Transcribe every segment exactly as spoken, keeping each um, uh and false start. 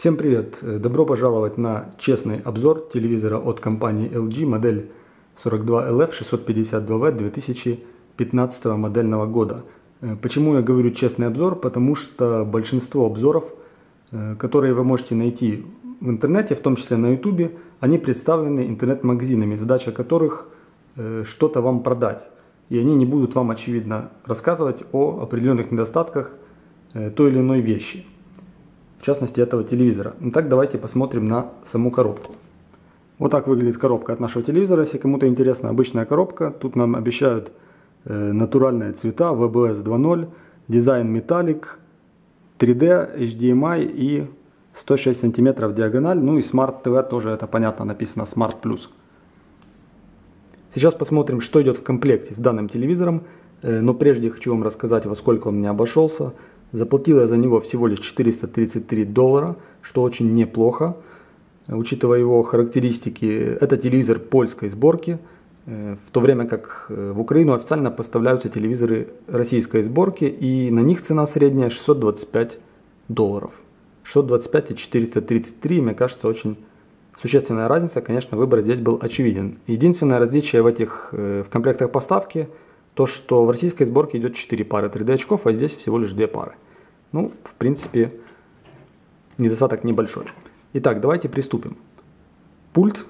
Всем привет! Добро пожаловать на честный обзор телевизора от компании эл джи, модель сорок два эл эф шестьсот пятьдесят два вэ две тысячи пятнадцатого модельного года. Почему я говорю честный обзор? Потому что большинство обзоров, которые вы можете найти в интернете, в том числе на ютубе, они представлены интернет-магазинами, задача которых что-то вам продать. И они не будут вам, очевидно, рассказывать о определенных недостатках той или иной вещи. В частности, этого телевизора. Итак, давайте посмотрим на саму коробку. Вот так выглядит коробка от нашего телевизора. Если кому-то интересна обычная коробка, тут нам обещают э, натуральные цвета, ви би эс два ноль, дизайн металлик, три дэ, эйч ди эм ай и сто шесть сантиметров диагональ. Ну и Smart ти ви тоже, это понятно, написано Smart Plus. Сейчас посмотрим, что идет в комплекте с данным телевизором. Э, но прежде хочу вам рассказать, во сколько он мне обошелся. Заплатил я за него всего лишь четыреста тридцать три доллара, что очень неплохо, учитывая его характеристики. Это телевизор польской сборки, в то время как в Украину официально поставляются телевизоры российской сборки, и на них цена средняя шестьсот двадцать пять долларов. шестьсот двадцать пять и четыреста тридцать три, мне кажется, очень существенная разница. Конечно, выбор здесь был очевиден. Единственное различие в этих в комплектах поставки — то, что в российской сборке идет четыре пары три дэ очков, а здесь всего лишь две пары. Ну, в принципе, недостаток небольшой. Итак, давайте приступим. Пульт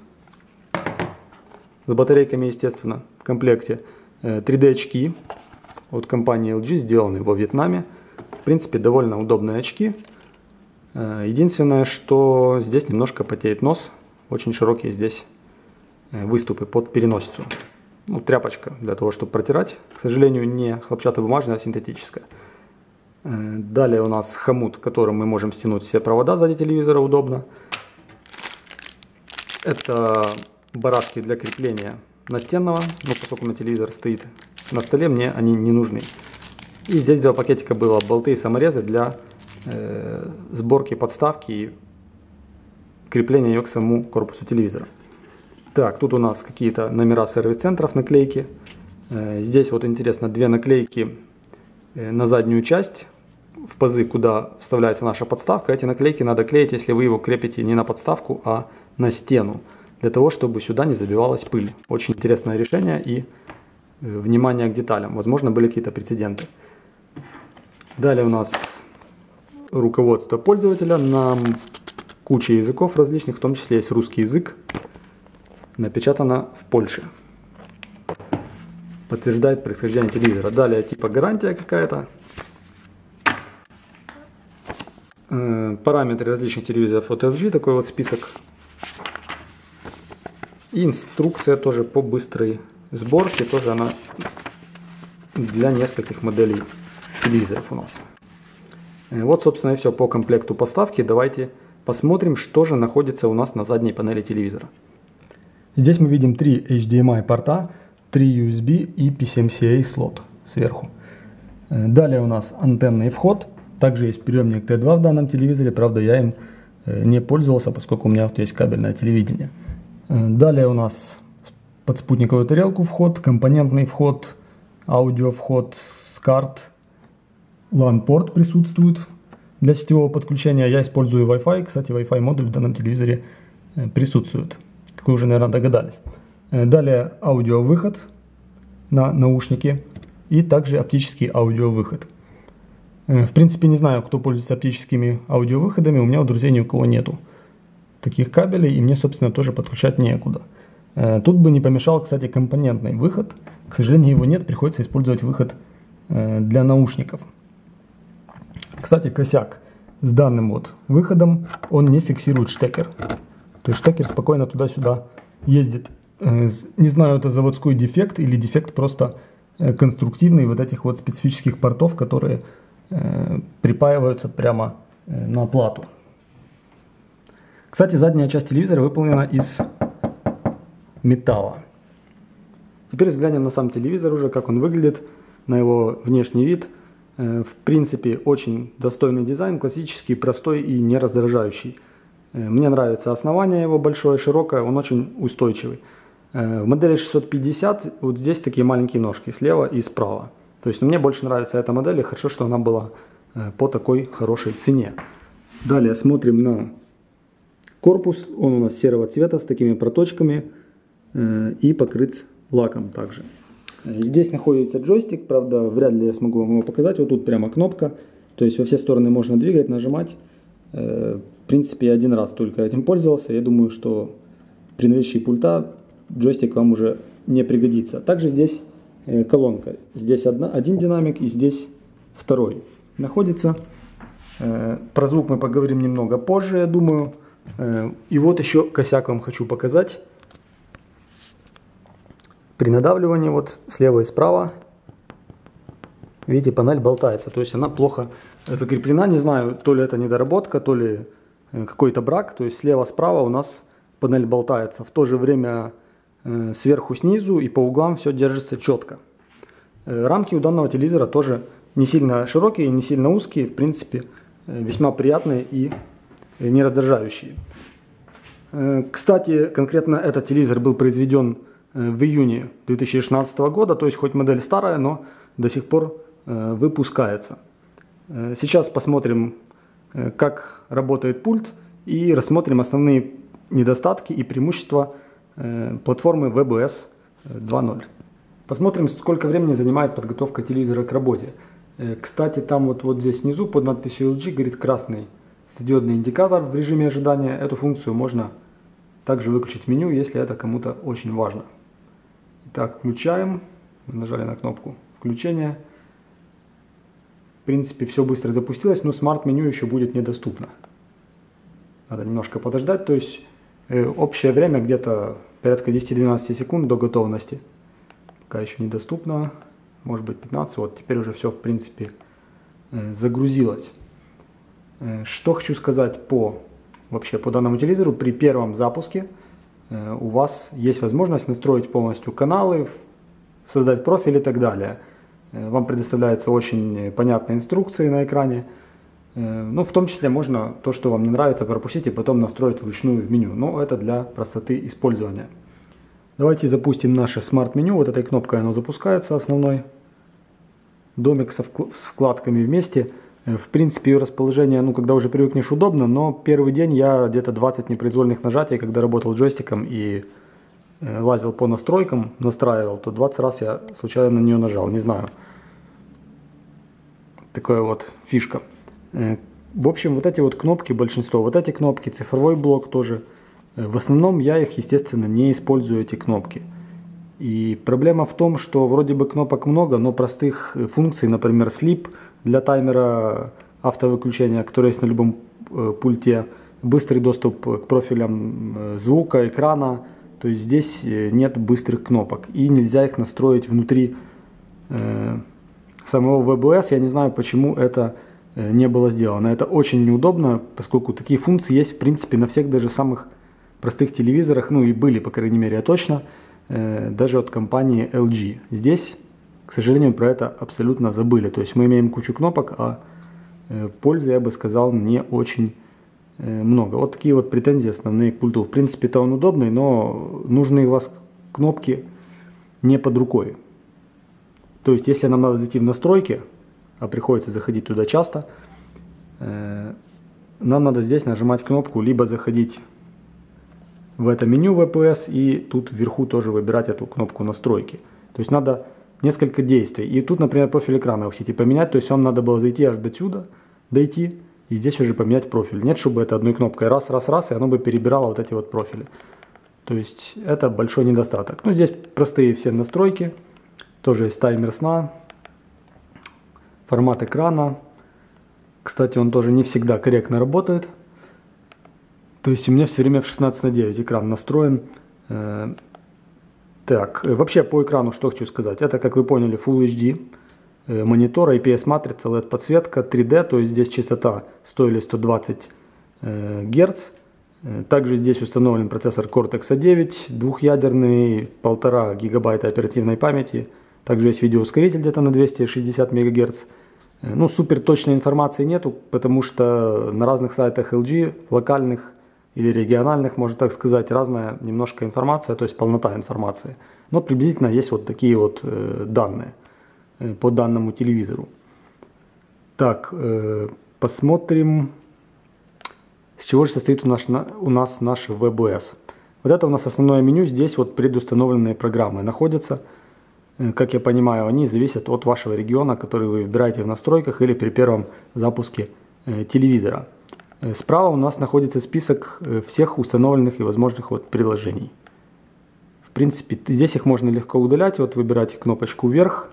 с батарейками, естественно, в комплекте. три дэ очки от компании эл джи, сделаны во Вьетнаме. В принципе, довольно удобные очки. Единственное, что здесь немножко потеет нос. Очень широкие здесь выступы под переносицу. Ну, тряпочка для того, чтобы протирать. К сожалению, не хлопчатобумажная, а синтетическая. Далее у нас хомут, которым мы можем стянуть все провода сзади телевизора удобно. Это барашки для крепления настенного, но поскольку у меня телевизор стоит на столе, мне они не нужны. И здесь два пакетика было, болты и саморезы для э, сборки подставки и крепления ее к самому корпусу телевизора. Так, тут у нас какие-то номера сервис-центров, наклейки. Здесь вот интересно, две наклейки на заднюю часть, в пазы, куда вставляется наша подставка. Эти наклейки надо клеить, если вы его крепите не на подставку, а на стену, для того, чтобы сюда не забивалась пыль. Очень интересное решение и внимание к деталям. Возможно, были какие-то прецеденты. Далее у нас руководство пользователя на куче языков различных, в том числе есть русский язык. Напечатано в Польше. Подтверждает происхождение телевизора. Далее типа гарантия какая-то. Э, параметры различных телевизоров от эл джи. Такой вот список. И инструкция тоже по быстрой сборке. Тоже она для нескольких моделей телевизоров у нас. Э, вот, собственно, и все по комплекту поставки. Давайте посмотрим, что же находится у нас на задней панели телевизора. Здесь мы видим три эйч ди эм ай порта, три ю эс би и пи си эм си эй слот сверху. Далее у нас антенный вход. Также есть приемник тэ два в данном телевизоре, правда я им не пользовался, поскольку у меня вот есть кабельное телевидение. Далее у нас под спутниковую тарелку вход, компонентный вход, аудио вход с карт, лан-порт присутствует для сетевого подключения. Я использую Wi-Fi, кстати, Wi-Fi модуль в данном телевизоре присутствует. Как вы уже, наверное, догадались. Далее аудиовыход на наушники и также оптический аудиовыход. В принципе, не знаю, кто пользуется оптическими аудиовыходами, у меня у друзей ни у кого нету таких кабелей, и мне, собственно, тоже подключать некуда. Тут бы не помешал, кстати, компонентный выход. К сожалению, его нет, приходится использовать выход для наушников. Кстати, косяк с данным вот выходом, он не фиксирует штекер. То есть штекер спокойно туда-сюда ездит. Не знаю, это заводской дефект или дефект просто конструктивный вот этих вот специфических портов, которые припаиваются прямо на плату. Кстати, задняя часть телевизора выполнена из металла. Теперь взглянем на сам телевизор уже, как он выглядит, на его внешний вид. В принципе, очень достойный дизайн, классический, простой и не раздражающий. Мне нравится основание его большое, широкое, он очень устойчивый. В модели шестьсот пятьдесят вот здесь такие маленькие ножки слева и справа. То есть мне больше нравится эта модель, и хорошо, что она была по такой хорошей цене. Далее смотрим на Корпус, он у нас серого цвета с такими проточками э, и покрыт лаком также. Здесь находится джойстик, правда, вряд ли я смогу вам его показать. Вот тут прямо кнопка, то есть во все стороны можно двигать, нажимать. Э, в принципе, я один раз только этим пользовался. Я думаю, что при наличии пульта джойстик вам уже не пригодится. Также здесь э, колонка. Здесь одна, один динамик и здесь второй находится. Э, про звук мы поговорим немного позже, я думаю. Э, и вот еще косяк вам хочу показать. При надавливании вот слева и справа, видите, панель болтается. То есть она плохо закреплена. Не знаю, то ли это недоработка, то ли какой-то брак. То есть слева-справа у нас панель болтается. В то же время э, сверху, снизу и по углам все держится четко. Э, рамки у данного телевизора тоже не сильно широкие, не сильно узкие. В принципе, э, весьма приятные и э, не раздражающие. Э, кстати, конкретно этот телевизор был произведен в июне две тысячи шестнадцатого года, то есть хоть модель старая, но до сих пор э, выпускается. Э, сейчас посмотрим, э, как работает пульт, и рассмотрим основные недостатки и преимущества э, платформы ви би эс два ноль. Посмотрим, сколько времени занимает подготовка телевизора к работе. Э, кстати, там вот, вот здесь внизу под надписью эл джи горит красный светодиодный индикатор в режиме ожидания. Эту функцию можно также выключить в меню, если это кому-то очень важно. Итак, включаем. Мы нажали на кнопку включения. В принципе, все быстро запустилось, но смарт-меню еще будет недоступно. Надо немножко подождать. То есть э, общее время где-то порядка десяти-двенадцати секунд до готовности. Пока еще недоступно. Может быть пятнадцать. Вот теперь уже все, в принципе, э, загрузилось. Э, что хочу сказать по, вообще, по данному телевизору. При первом запуске у вас есть возможность настроить полностью каналы, создать профиль и так далее. Вам предоставляются очень понятные инструкции на экране. Ну, в том числе можно то, что вам не нравится, пропустить и потом настроить вручную в меню. Но это для простоты использования. Давайте запустим наше смарт-меню. Вот этой кнопкой оно запускается, основной. Домик со с вкладками вместе. В принципе, ее расположение, ну, когда уже привыкнешь, удобно, но первый день я где-то двадцать непроизвольных нажатий, когда работал джойстиком и э, лазил по настройкам, настраивал, то двадцать раз я случайно на нее нажал, не знаю. Такая вот фишка. Э, в общем, вот эти вот кнопки, большинство, вот эти кнопки, цифровой блок тоже, э, в основном я их, естественно, не использую, эти кнопки. И проблема в том, что вроде бы кнопок много, но простых функций, например, sleep, для таймера автовыключения, который есть на любом э, пульте, быстрый доступ к профилям э, звука, экрана, то есть здесь нет быстрых кнопок и нельзя их настроить внутри э, самого ви би эс. Я не знаю, почему это э, не было сделано. Это очень неудобно, поскольку такие функции есть в принципе на всех даже самых простых телевизорах, ну и были, по крайней мере, точно, э, даже от компании эл джи. Здесь, к сожалению, про это абсолютно забыли. То есть мы имеем кучу кнопок, а э, пользы, я бы сказал, не очень э, много. Вот такие вот претензии основные к пульту. В принципе-то он удобный, но нужные у вас кнопки не под рукой. То есть если нам надо зайти в настройки, а приходится заходить туда часто, э, нам надо здесь нажимать кнопку, либо заходить в это меню ви пи эс и тут вверху тоже выбирать эту кнопку настройки. То есть надо несколько действий. И тут, например, профиль экрана вы хотите поменять, то есть вам надо было зайти аж до сюда, дойти, и здесь уже поменять профиль. Нет, чтобы это одной кнопкой раз, раз, раз, и оно бы перебирало вот эти вот профили. То есть это большой недостаток. Ну, здесь простые все настройки. Тоже есть таймер сна, формат экрана. Кстати, он тоже не всегда корректно работает. То есть у меня все время в шестнадцать на девять экран настроен. Так, вообще по экрану что хочу сказать. Это, как вы поняли, Full эйч ди монитор, ай пи эс-матрица, эл и ди-подсветка, три дэ, то есть здесь частота сто или сто двадцать герц. Также здесь установлен процессор Cortex а девять, двухъядерный, полтора гигабайта оперативной памяти. Также есть видеоускоритель где-то на двести шестьдесят мегагерц. Ну, супер точной информации нету, потому что на разных сайтах эл джи, локальных или региональных, можно так сказать, разная немножко информация, то есть полнота информации. Но приблизительно есть вот такие вот э, данные э, по данному телевизору. Так, э, посмотрим. С чего же состоит у нас, у нас наш вэ бэ эс? Вот это у нас основное меню. Здесь вот предустановленные программы находятся. Как я понимаю, они зависят от вашего региона, который вы выбираете в настройках или при первом запуске телевизора. Справа у нас находится список всех установленных и возможных вот приложений. В принципе, здесь их можно легко удалять. Вот выбирать кнопочку вверх.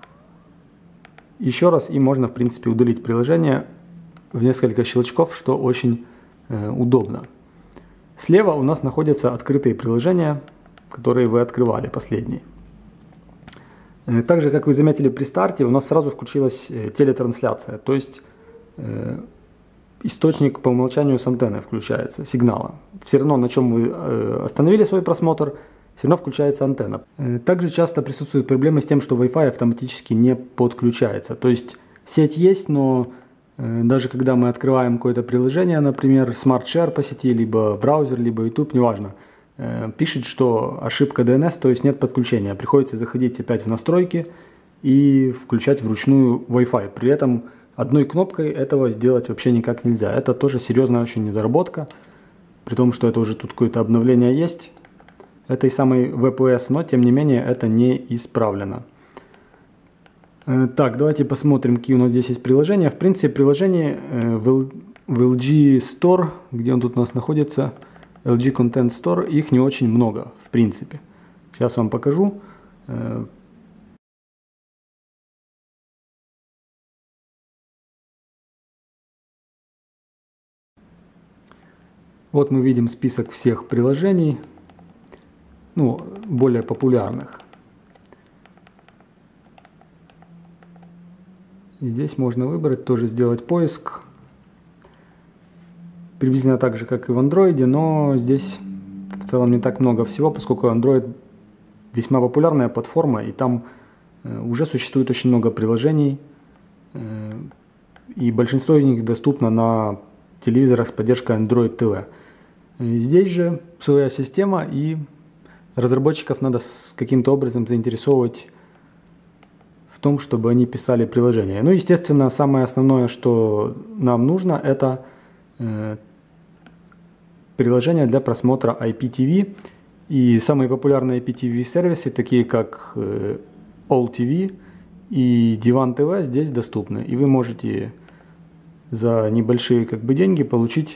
Еще раз, и можно, в принципе, удалить приложение в несколько щелчков, что очень э, удобно. Слева у нас находятся открытые приложения, которые вы открывали, последние. Э, так же, как вы заметили при старте, у нас сразу включилась э, телетрансляция, то есть э, источник по умолчанию с антенны включается, сигнала. Все равно, на чем вы э, остановили свой просмотр, все равно включается антенна. Э, также часто присутствуют проблемы с тем, что Wi-Fi автоматически не подключается. То есть сеть есть, но даже когда мы открываем какое-то приложение, например, Smart Share по сети, либо браузер, либо YouTube, неважно, пишет, что ошибка ди эн эс, то есть нет подключения. Приходится заходить опять в настройки и включать вручную Wi-Fi. При этом одной кнопкой этого сделать вообще никак нельзя. Это тоже серьезная очень недоработка, при том, что это уже тут какое-то обновление есть этой самой вэ пэ эс, но тем не менее это не исправлено. Так, давайте посмотрим, какие у нас здесь есть приложения. В принципе, приложений в эл джи Store, где он тут у нас находится, эл джи Content Store, их не очень много, в принципе. Сейчас вам покажу. Вот мы видим список всех приложений, ну, более популярных. И здесь можно выбрать, тоже сделать поиск. Приблизительно так же, как и в Android, но здесь в целом не так много всего, поскольку Android весьма популярная платформа, и там уже существует очень много приложений, и большинство из них доступно на телевизорах с поддержкой Android ти ви. Здесь же своя система, и разработчиков надо каким-то образом заинтересовывать в том, чтобы они писали приложения. Ну, естественно, самое основное, что нам нужно, это э, приложение для просмотра ай пи ти ви. И самые популярные ай пи ти ви сервисы, такие как э, All ти ви и Divan ти ви, здесь доступны. И вы можете за небольшие как бы деньги получить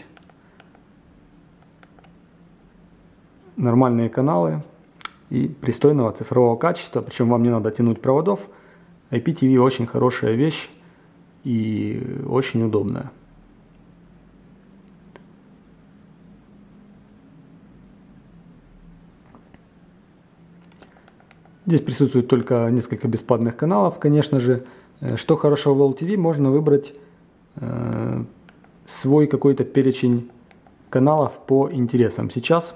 нормальные каналы и пристойного цифрового качества, причем вам не надо тянуть проводов. ай пи ти ви очень хорошая вещь и очень удобная. Здесь присутствует только несколько бесплатных каналов, конечно же. Что хорошо в All ти ви, можно выбрать э, свой какой-то перечень каналов по интересам. Сейчас,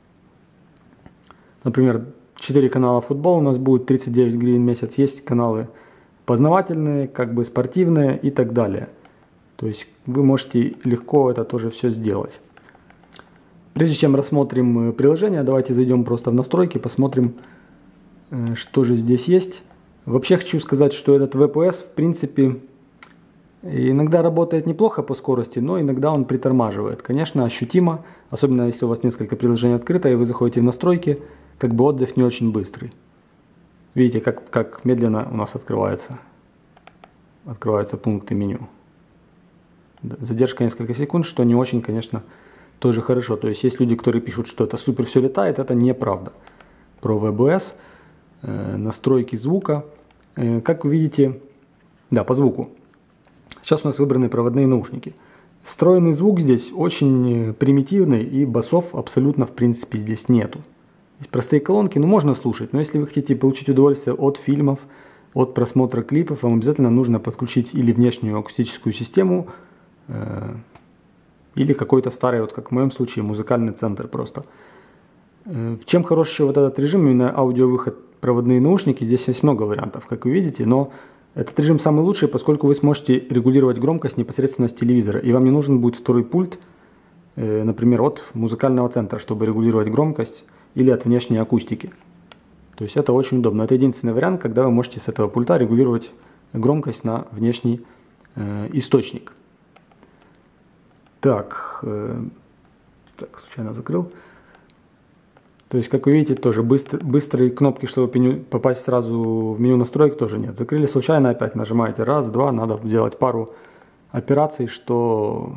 например, четыре канала футбол у нас будет, тридцать девять гривен в месяц. Есть каналы познавательные, как бы спортивные и так далее. То есть вы можете легко это тоже все сделать. Прежде чем рассмотрим приложение, давайте зайдем просто в настройки, посмотрим, что же здесь есть. Вообще хочу сказать, что этот вэ пэ эс в принципе иногда работает неплохо по скорости, но иногда он притормаживает. Конечно, ощутимо, особенно если у вас несколько приложений открыто и вы заходите в настройки, как бы отзыв не очень быстрый. Видите, как, как медленно у нас открывается, открываются пункты меню. Задержка несколько секунд, что не очень, конечно, тоже хорошо. То есть есть люди, которые пишут, что это супер все летает, это неправда. Про вэ бэ эс, э, настройки звука. Э, как вы видите, да, по звуку. Сейчас у нас выбраны проводные наушники. Встроенный звук здесь очень примитивный, и басов абсолютно в принципе здесь нету. Есть простые колонки, ну можно слушать, но если вы хотите получить удовольствие от фильмов, от просмотра клипов, вам обязательно нужно подключить или внешнюю акустическую систему, э, или какой-то старый, вот как в моем случае, музыкальный центр просто. Э, чем хорош еще вот этот режим, именно аудиовыход, проводные наушники, здесь есть много вариантов, как вы видите, но этот режим самый лучший, поскольку вы сможете регулировать громкость непосредственно с телевизора, и вам не нужен будет второй пульт, э, например, от музыкального центра, чтобы регулировать громкость, или от внешней акустики. То есть это очень удобно. Это единственный вариант, когда вы можете с этого пульта регулировать громкость на внешний э, источник. Так, э, так, случайно закрыл. То есть, как вы видите, тоже быстр, быстрые кнопки, чтобы попасть сразу в меню настроек, тоже нет. Закрыли случайно, опять нажимаете раз, два, надо делать пару операций, что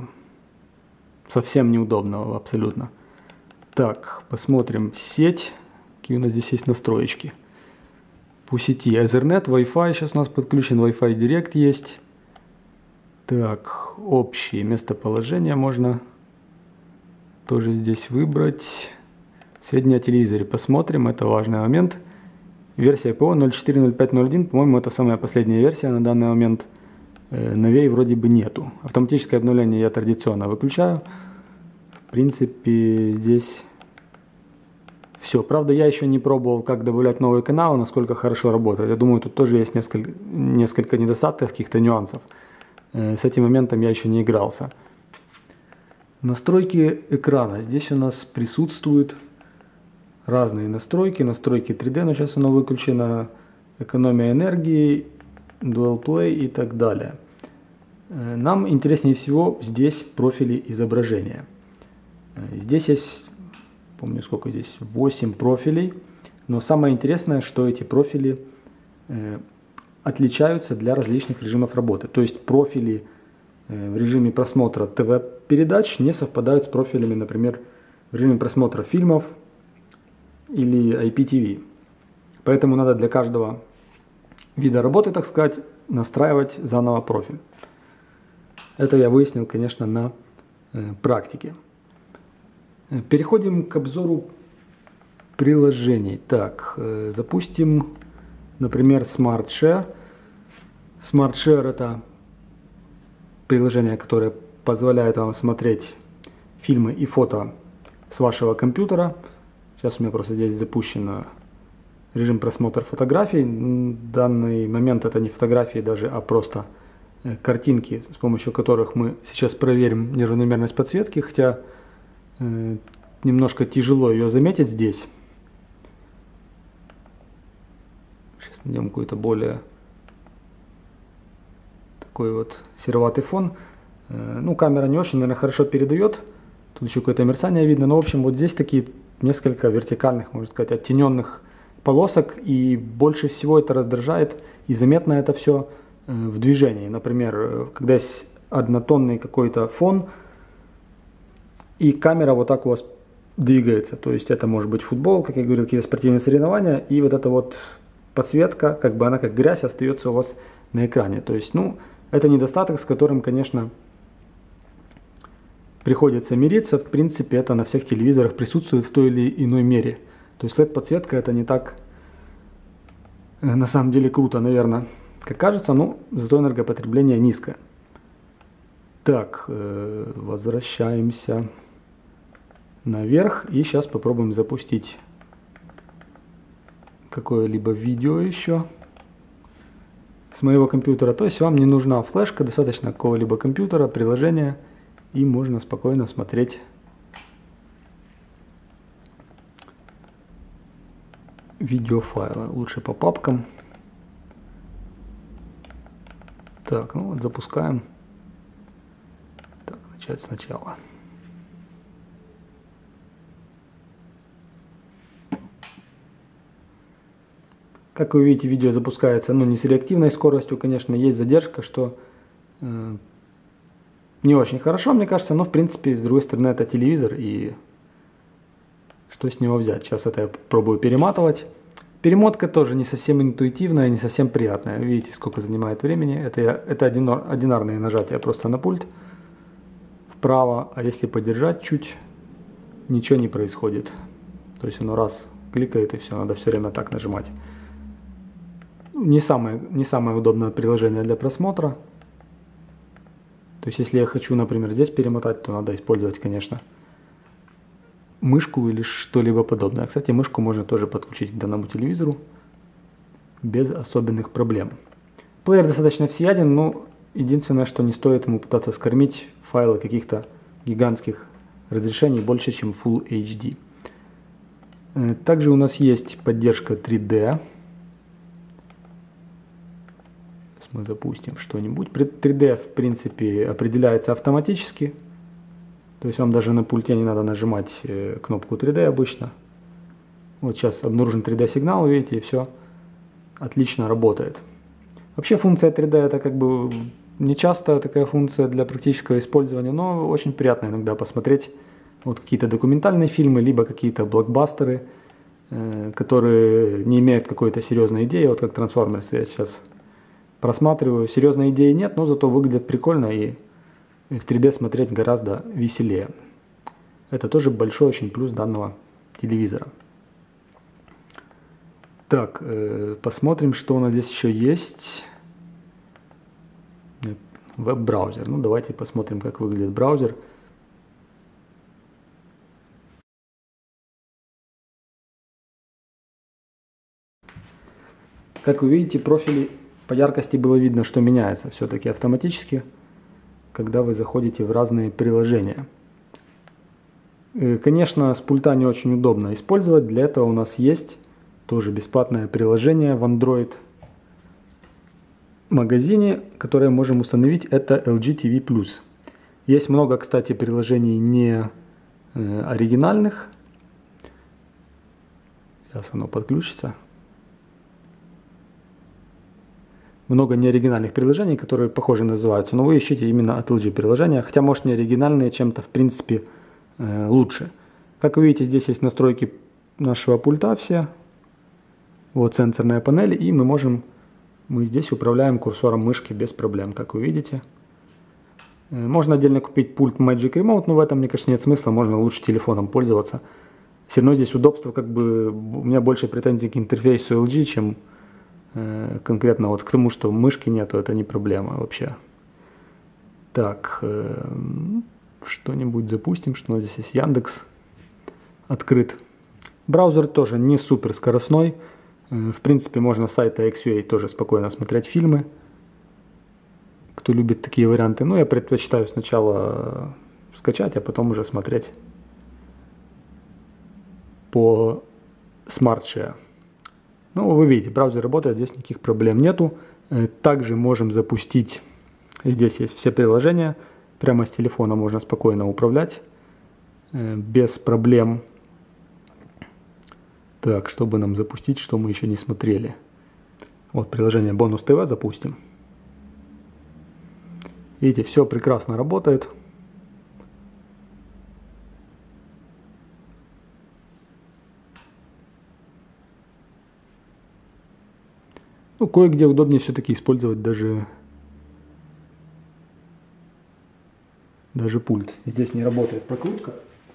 совсем неудобно абсолютно. Так, посмотрим сеть, какие у нас здесь есть настроечки. По сети Ethernet, Wi-Fi, сейчас у нас подключен Wi-Fi Direct есть. Так, общее местоположение можно тоже здесь выбрать. Сведения о телевизоре посмотрим, это важный момент. Версия ПО ноль четыре ноль пять ноль один, по-моему, это самая последняя версия на данный момент. Э, новей вроде бы нету. Автоматическое обновление я традиционно выключаю. В принципе, здесь все. Правда, я еще не пробовал, как добавлять новые каналы, насколько хорошо работает. Я думаю, тут тоже есть несколько, несколько недостатков, каких-то нюансов. Э, с этим моментом я еще не игрался. Настройки экрана. Здесь у нас присутствуют разные настройки, настройки три дэ, но сейчас оно выключено, экономия энергии, Dual Play и так далее. Нам интереснее всего здесь профили изображения. Здесь есть, помню сколько здесь, восемь профилей, но самое интересное, что эти профили отличаются для различных режимов работы. То есть профили в режиме просмотра ТВ-передач не совпадают с профилями, например, в режиме просмотра фильмов или ай пи ти ви. Поэтому надо для каждого вида работы, так сказать, настраивать заново профиль. Это я выяснил, конечно, на э, практике. Переходим к обзору приложений. Так, э, запустим, например, SmartShare. SmartShare — это приложение, которое позволяет вам смотреть фильмы и фото с вашего компьютера. Сейчас у меня просто здесь запущен режим просмотра фотографий. В данный момент это не фотографии даже, а просто картинки, с помощью которых мы сейчас проверим неравномерность подсветки, хотя э, немножко тяжело ее заметить здесь. Сейчас найдем какой-то более такой вот сероватый фон. Э, ну, камера не очень, наверное, хорошо передает. Тут еще какое-то мерцание видно. Но, в общем, вот здесь такие несколько вертикальных, можно сказать, оттененных полосок. И больше всего это раздражает. И заметно это все в движении. Например, когда есть однотонный какой-то фон, и камера вот так у вас двигается. То есть это может быть футбол, как я говорил, какие-то спортивные соревнования, и вот эта вот подсветка, как бы она как грязь, остается у вас на экране. То есть, ну, это недостаток, с которым, конечно, приходится мириться. В принципе, это на всех телевизорах присутствует в той или иной мере. То есть эл и ди-подсветка — это не так, на самом деле, круто, наверное, как кажется, но зато энергопотребление низкое. Так, э, возвращаемся наверх и сейчас попробуем запустить какое-либо видео еще с моего компьютера. То есть вам не нужна флешка, достаточно какого-либо компьютера, приложения, и можно спокойно смотреть видеофайлы. Лучше по папкам. Так, ну вот запускаем. Так, начать сначала. Как вы видите, видео запускается, ну, не с реактивной скоростью, конечно, есть задержка, что э, не очень хорошо, мне кажется, но в принципе, с другой стороны, это телевизор, и что с него взять? Сейчас это я пробую перематывать. Перемотка тоже не совсем интуитивная, не совсем приятная. Видите, сколько занимает времени. Это, это одинар, одинарные нажатия просто на пульт вправо, а если подержать чуть, ничего не происходит. То есть оно раз кликает и все, надо все время так нажимать. Не самое, не самое удобное приложение для просмотра. То есть если я хочу, например, здесь перемотать, то надо использовать, конечно, мышку или что-либо подобное. Кстати, мышку можно тоже подключить к данному телевизору без особенных проблем. Плеер достаточно всеяден, но единственное, что не стоит ему пытаться скормить файлы каких-то гигантских разрешений больше, чем Full эйч ди. Также у нас есть поддержка три дэ. Сейчас мы запустим что-нибудь. три дэ, в принципе, определяется автоматически. То есть вам даже на пульте не надо нажимать кнопку три дэ обычно. Вот сейчас обнаружен три дэ сигнал, видите, и все отлично работает. Вообще функция три дэ это как бы не часто такая функция для практического использования, но очень приятно иногда посмотреть вот какие-то документальные фильмы, либо какие-то блокбастеры, э, которые не имеют какой-то серьезной идеи, вот как Transformers я сейчас просматриваю. Серьезной идеи нет, но зато выглядит прикольно и в три дэ смотреть гораздо веселее. Это тоже большой очень плюс данного телевизора. Так, э, посмотрим, что у нас здесь еще есть. Веб-браузер. Ну, давайте посмотрим, как выглядит браузер. Как вы видите, профили по яркости было видно, что меняется все-таки автоматически, когда вы заходите в разные приложения. Конечно, с пульта не очень удобно использовать. Для этого у нас есть тоже бесплатное приложение в Android магазине, которое можем установить. Это эл джи ти ви плюс. Есть много, кстати, приложений не э, оригинальных. Сейчас оно подключится. Много неоригинальных приложений, которые похоже называются, но вы ищите именно от эл джи приложения, хотя может не оригинальные чем-то в принципе э, лучше. Как вы видите, здесь есть настройки нашего пульта все. Вот сенсорная панель, и мы можем, мы здесь управляем курсором мышки без проблем, как вы видите. Э, можно отдельно купить пульт Magic Remote, но в этом, мне кажется, нет смысла, можно лучше телефоном пользоваться. Все равно здесь удобство, как бы у меня больше претензий к интерфейсу эл джи, чем конкретно вот к тому, что мышки нету, это не проблема вообще. Так, э, что-нибудь запустим, что у нас здесь есть. Яндекс открыт. Браузер тоже не супер скоростной. Э, в принципе, можно с сайта икс ю эй тоже спокойно смотреть фильмы. Кто любит такие варианты. Но я предпочитаю сначала скачать, а потом уже смотреть по SmartShare. Ну, вы видите, браузер работает, здесь никаких проблем нету. Также можем запустить, здесь есть все приложения, прямо с телефона можно спокойно управлять, без проблем. Так, чтобы нам запустить, что мы еще не смотрели. Вот приложение Бонус ТВ запустим. Видите, все прекрасно работает. Ну, кое-где удобнее все-таки использовать даже, даже пульт. Здесь не работает прокрутка.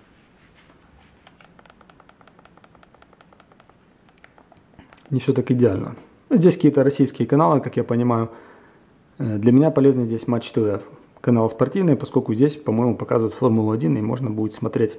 Не все так идеально. Ну, здесь какие-то российские каналы, как я понимаю. Для меня полезно здесь Матч ТВ. Канал спортивный, поскольку здесь, по-моему, показывают Формулу один, и можно будет смотреть.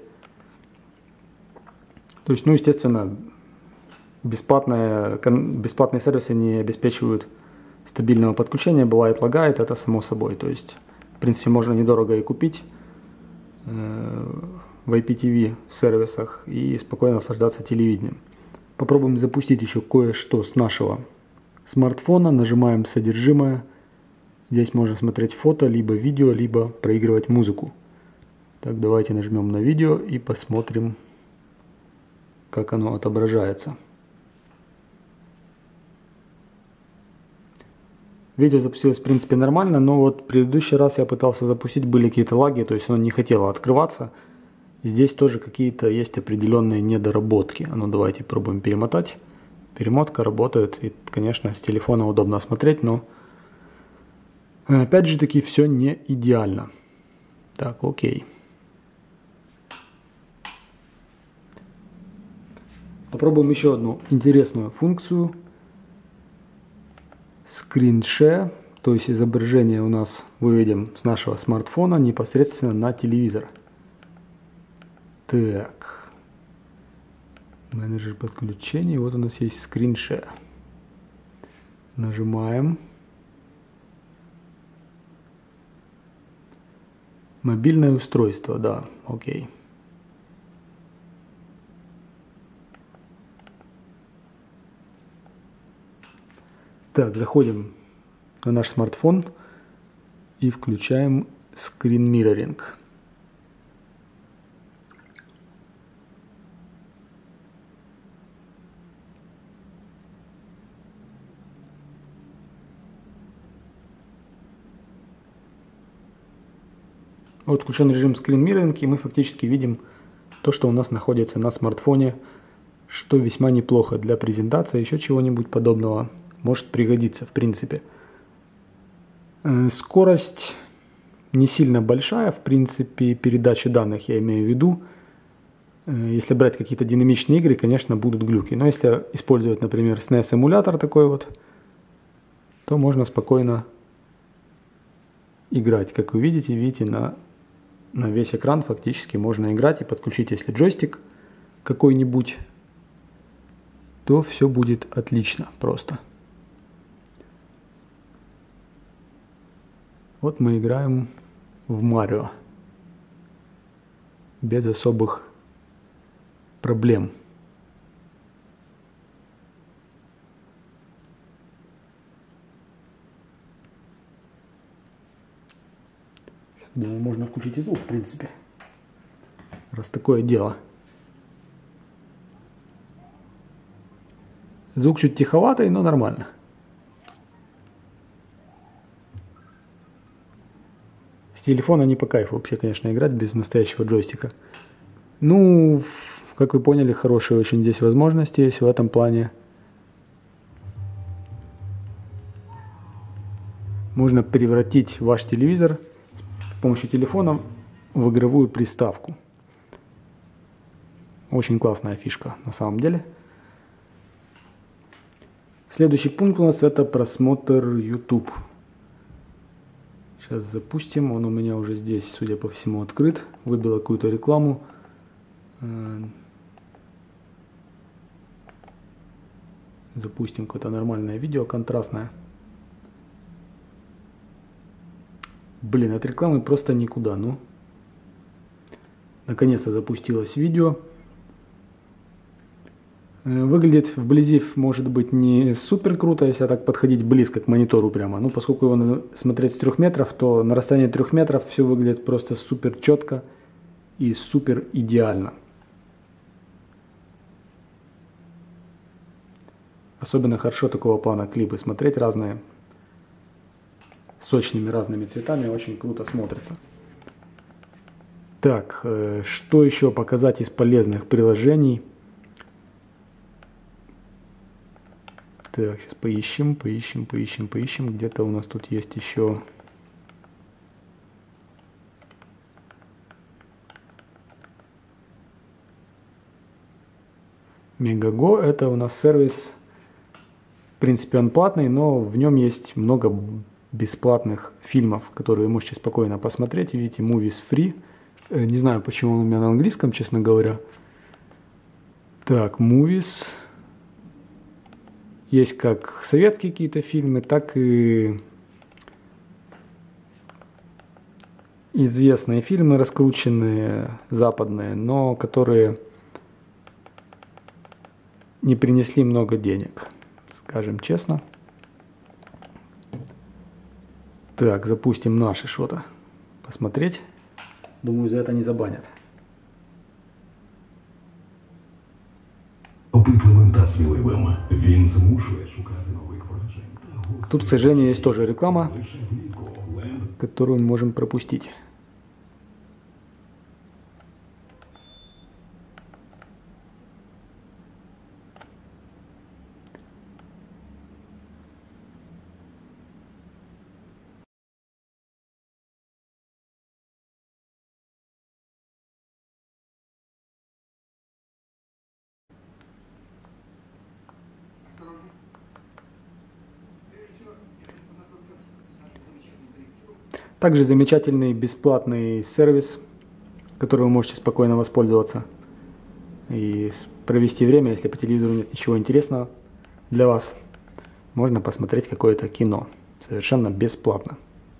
То есть, ну, естественно, Бесплатные, бесплатные сервисы не обеспечивают стабильного подключения, бывает лагает, это само собой. То есть, в принципе, можно недорого и купить э, в ай пи ти ви сервисах и спокойно наслаждаться телевидением. Попробуем запустить еще кое-что с нашего смартфона. Нажимаем содержимое. Здесь можно смотреть фото, либо видео, либо проигрывать музыку. Так, давайте нажмем на видео и посмотрим, как оно отображается. Видео запустилось в принципе нормально, но вот в предыдущий раз я пытался запустить, были какие-то лаги, то есть оно не хотело открываться. Здесь тоже какие-то есть определенные недоработки. А ну давайте пробуем перемотать. Перемотка работает, и, конечно, с телефона удобно смотреть, но опять же таки все не идеально. Так, окей. Попробуем еще одну интересную функцию. Screen Share, то есть изображение у нас выведем с нашего смартфона непосредственно на телевизор. Так, менеджер подключений, вот у нас есть Screen Share. Нажимаем. Мобильное устройство, да, окей. Так, заходим на наш смартфон и включаем Screen Mirroring. Вот включен режим Screen Mirroring, и мы фактически видим то, что у нас находится на смартфоне, что весьма неплохо для презентации, еще чего-нибудь подобного может пригодиться в принципе. Скорость не сильно большая, в принципе, передачи данных я имею в виду. Если брать какие-то динамичные игры, конечно, будут глюки. Но если использовать, например, эс эн и эс-эмулятор такой вот, то можно спокойно играть. Как вы видите, видите, на, на весь экран фактически можно играть и подключить, если джойстик какой-нибудь, то все будет отлично просто. Вот мы играем в Марио без особых проблем. Думаю, можно включить и звук, в принципе, раз такое дело. Звук чуть тиховатый, но нормально. С телефона не по кайфу вообще, конечно, играть без настоящего джойстика. Ну, как вы поняли, хорошие очень здесь возможности есть в этом плане. Можно превратить ваш телевизор с помощью телефона в игровую приставку. Очень классная фишка на самом деле. Следующий пункт у нас это просмотр YouTube. Сейчас запустим, он у меня уже здесь, судя по всему, открыт. Выбил какую-то рекламу. Запустим какое-то нормальное видео, контрастное. Блин, от рекламы просто никуда, ну. Наконец-то запустилось видео. Выглядит вблизи, может быть, не супер круто, если так подходить близко к монитору прямо. Ну, поскольку его надо смотреть с трёх метров, то на расстоянии трёх метров все выглядит просто супер четко и супер идеально. Особенно хорошо такого плана клипы смотреть разные, сочными разными цветами, очень круто смотрится. Так, что еще показать из полезных приложений? Так, сейчас поищем, поищем, поищем, поищем. Где-то у нас тут есть еще... Мегаго, это у нас сервис, в принципе, он платный, но в нем есть много бесплатных фильмов, которые вы можете спокойно посмотреть. Видите, Movies Free. Не знаю, почему он у меня на английском, честно говоря. Так, Movies. Есть как советские какие-то фильмы, так и известные фильмы, раскрученные, западные, но которые не принесли много денег, скажем честно. Так, запустим наши что-то посмотреть. Думаю, за это не забанят. Тут, к сожалению, есть тоже реклама, которую мы можем пропустить. Также замечательный бесплатный сервис, которым вы можете спокойно воспользоваться и провести время, если по телевизору нет ничего интересного для вас. Можно посмотреть какое-то кино совершенно бесплатно.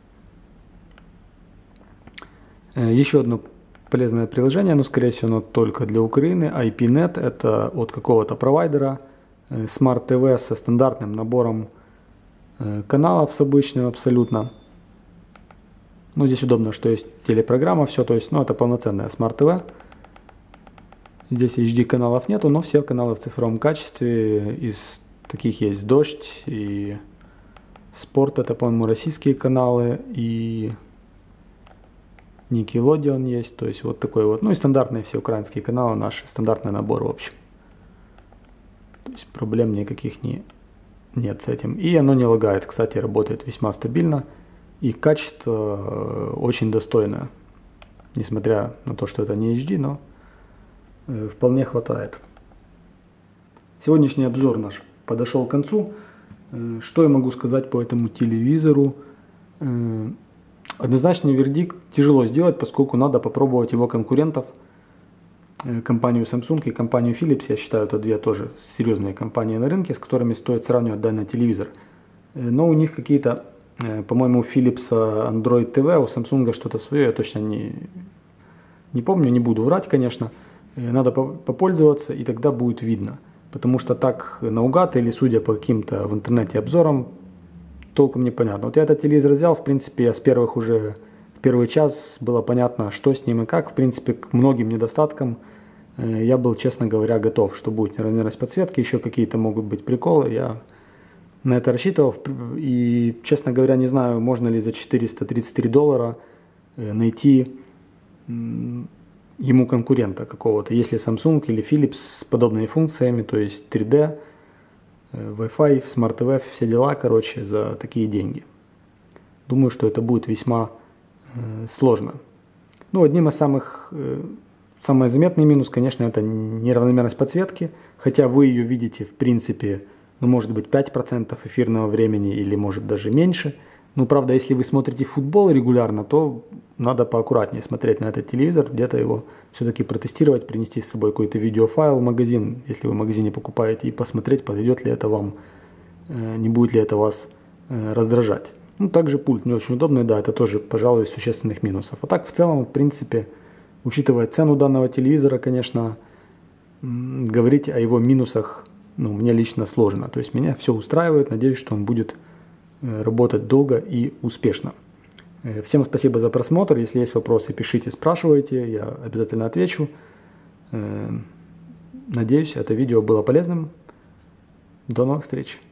Еще одно полезное приложение, но скорее всего оно только для Украины, ай пи нет, это от какого-то провайдера, Smart ти ви со стандартным набором каналов, с обычным абсолютно. Ну, здесь удобно, что есть телепрограмма, все, то есть, ну, это полноценная Smart ти ви. Здесь эйч ди каналов нету, но все каналы в цифровом качестве. Из таких есть Дождь и Спорт, это, по-моему, российские каналы. И Nickelodeon есть, то есть вот такой вот, ну и стандартные все украинские каналы наши, стандартный набор в общем. То есть проблем никаких не, нет с этим. И оно не лагает, кстати, работает весьма стабильно и качество очень достойное, несмотря на то, что это не эйч ди, но вполне хватает. Сегодняшний обзор наш подошел к концу. Что я могу сказать по этому телевизору? Однозначный вердикт тяжело сделать, поскольку надо попробовать его конкурентов, компанию Samsung и компанию Philips. Я считаю, это две тоже серьезные компании на рынке, с которыми стоит сравнивать данный телевизор. Но у них какие-то, по-моему, у Philips Android ти ви, у Samsung что-то свое, я точно не, не помню, не буду врать, конечно. Надо попользоваться, и тогда будет видно. Потому что так наугад или судя по каким-то в интернете обзорам, толком непонятно. Вот я этот телевизор взял, в принципе, я с первых уже, в первый час было понятно, что с ним и как. В принципе, к многим недостаткам я был, честно говоря, готов, что будет неравномерность подсветки, еще какие-то могут быть приколы. Я на это рассчитывал. И, честно говоря, не знаю, можно ли за четыреста тридцать три доллара найти ему конкурента какого-то, если Samsung или Philips с подобными функциями, то есть три дэ, Wi-Fi, Smart ти ви, все дела, короче, за такие деньги. Думаю, что это будет весьма э, сложно. Ну, одним из самых, э, самый заметный минус, конечно, это неравномерность подсветки, хотя вы ее видите, в принципе, ну, может быть, пять процентов эфирного времени или, может, даже меньше. Ну, правда, если вы смотрите футбол регулярно, то надо поаккуратнее смотреть на этот телевизор, где-то его все-таки протестировать, принести с собой какой-то видеофайл в магазин, если вы в магазине покупаете, и посмотреть, подойдет ли это вам, не будет ли это вас раздражать. Ну, также пульт не очень удобный, да, это тоже, пожалуй, из существенных минусов. А так, в целом, в принципе, учитывая цену данного телевизора, конечно, говорить о его минусах, ну, мне лично сложно. То есть меня все устраивает, надеюсь, что он будет работать долго и успешно. Всем спасибо за просмотр. Если есть вопросы, пишите, спрашивайте, я обязательно отвечу. Надеюсь, это видео было полезным. До новых встреч!